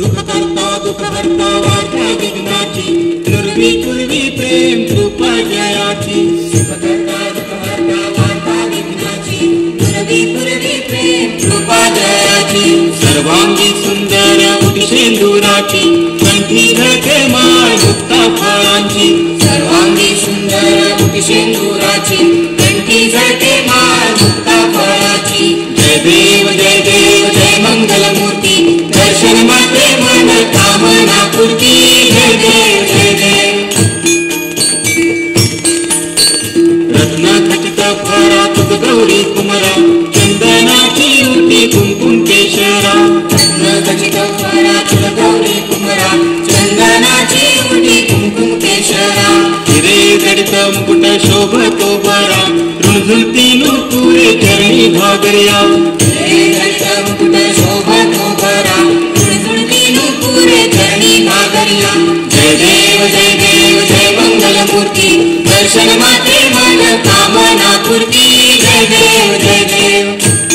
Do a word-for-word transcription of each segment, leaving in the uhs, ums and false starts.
सुख करता दुख हरता वार्ता विघ्नाची पूर्वी पूर्वी प्रेम कृपा जयाची सुख करता दुख हरता वार्ता विघ्नाची पूर्वी पूर्वी प्रेम कृपा जयाची सर्वांगी सुंदर उटी शेंदुराची कंठी झळके माळ मुक्ता फळांची सर्वांगी सुंदर उटी शेंदुराची कंठी झळके माळ मुक्ता फळाची जय देव जय देव जय मंगल मूर्ती दर्शन मात्रे मन कामना पूर्ती जय देव जय देव रत्ना खचित फरा तुक गौरी कुमरा चंदनाची उटी कुंकुम केशरा रत्ना खचित फरा तुक गौरी कुमरा चंदनाची उटी कुंकुम केशरा हिरे जडित मुकुट शोभतो बरा रुणझुलती नुपुरे चरणी घागरिया हिरे जडित मुकुट शोभतो बरा रुणझुलती नुपुरे चरणी घागरिया जय देव जय देव जय मंगल मूर्ती दर्शन मात्रे मन कामना पूर्ती जय देव जय देव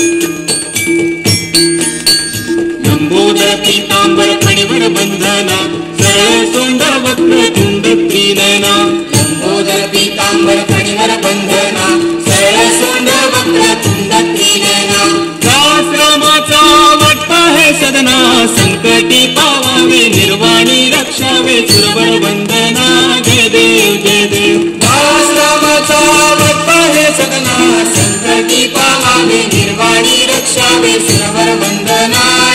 लंबोदर पीतांबर फणीवर बंधना सरळ सोंड वक्र तुंड त्रिनयना लंबोदर पीतांबर फणीवर बंधना सरळ सोंड वक्र तुंड त्रिनयना दास रामाचा वाटपा है सदना संकटी पावावे निर्वाणी रक्षावे सुरवर वंदना जय देव जय देव दास रामाचा वाटपा है सदना संकटी पावावे निर्वाणी रक्षावे सुरवर वंदना